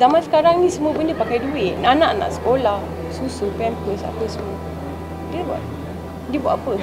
Zaman sekarang ni semua benda pakai duit. Anak nak sekolah, susu, pampers, apa semua. Dia buat apa?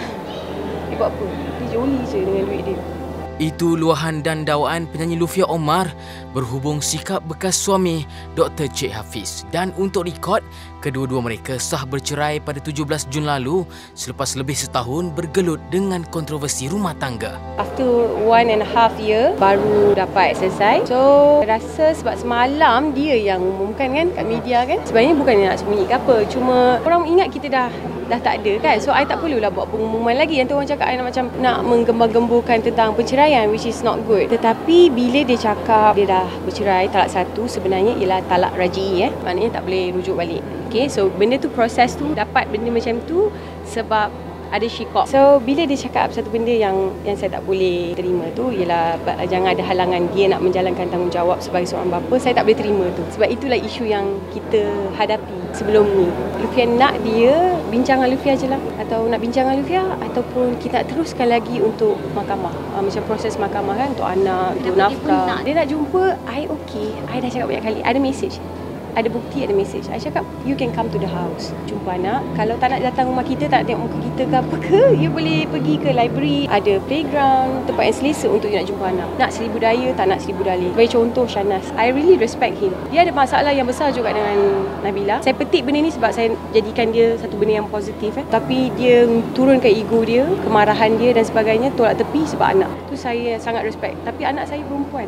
Dia joli je dengan duit dia. Itu luahan dan dakwaan penyanyi Lufia Omar berhubung sikap bekas suami Dr. Cik Hafiz. Dan untuk rekod, kedua-dua mereka sah bercerai pada 17 Jun lalu selepas lebih setahun bergelut dengan kontroversi rumah tangga. After 1.5 year baru dapat selesai. So rasa sebab semalam dia yang umumkan kan kat media kan. Sebenarnya bukannya nak sembunyi ke apa, cuma orang ingat kita dah tak ada kan. So I tak perlulah buat pengumuman lagi. Yang tu orang cakap I nak menggembar-gemburkan tentang perceraian, which is not good. Tetapi bila dia cakap dia dah bercerai, talak satu sebenarnya ialah talak raj'i maknanya tak boleh rujuk balik. Okay, so benda tu proses tu dapat benda macam tu sebab ada syikok. So bila dia cakap satu benda yang saya tak boleh terima tu ialah jangan ada halangan dia nak menjalankan tanggungjawab sebagai seorang bapa, saya tak boleh terima tu. Sebab itulah isu yang kita hadapi sebelum ni. Lufia nak dia bincang dengan Lufia je lah, atau nak bincang dengan Lufia, ataupun kita nak teruskan lagi untuk mahkamah. Macam proses mahkamah kan, untuk anak, untuk nafkah. Dia nak jumpa, I okay. I dah cakap banyak kali, ada message. Ada bukti, ada mesej. I cakap, you can come to the house. Jumpa anak. Kalau tak nak datang rumah kita, tak nak tengok muka kita ke apa ke, you boleh pergi ke library. Ada playground, tempat yang selesa untuk you nak jumpa anak. Nak seribu daya, tak nak seribu dalih. Bagi contoh Shanas, I really respect him. Dia ada masalah yang besar juga dengan Nabila. Saya petik benda ni sebab saya jadikan dia satu benda yang positif. Tapi dia turunkan ego dia, kemarahan dia dan sebagainya, tolak tepi sebab anak. Tu saya sangat respect. Tapi anak saya perempuan.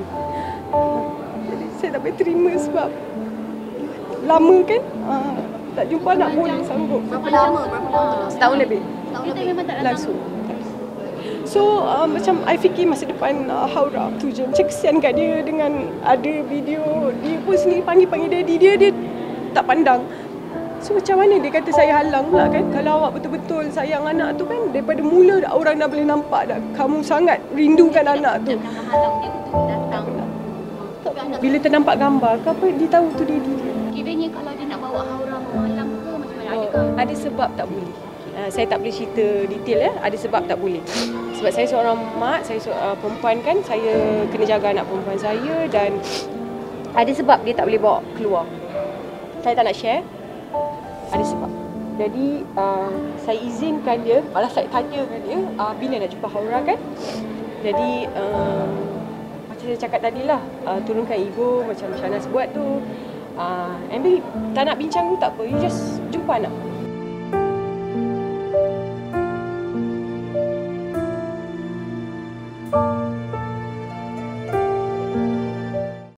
Jadi saya tak boleh terima sebab lama kan? Tak jumpa anak boleh sanggup. Berapa lama? Setahun lebih. Kita memang tak langsung. So macam I fikir masa depan Haura tu je. Macam kesian kat dia dengan ada video dia pun sendiri panggil daddy dia tak pandang. So macam mana dia kata saya halang pula kan? Kalau awak betul-betul sayang anak tu kan, daripada mula orang dah boleh nampak dah kamu sangat rindukan anak tu. Jangan halang dia untuk datang. Bila ternampak gambar ke apa, dia tahu tu dia. Kiranya kalau dia nak bawa Haura malam ke macam mana? Adakah? Ada sebab tak boleh. Saya tak boleh cerita detail ya. Ada sebab tak boleh. Sebab saya seorang mak, saya seorang perempuan kan, saya kena jaga anak perempuan saya dan ada sebab dia tak boleh bawa keluar. Saya tak nak share. Ada sebab. Jadi saya izinkan dia, malah saya tanyakan dia bila nak jumpa Haura kan. Jadi macam saya cakap tadilah, turunkan ego macam Shanas buat tu. And tak nak bincang tu tak apa, you just jumpa anak.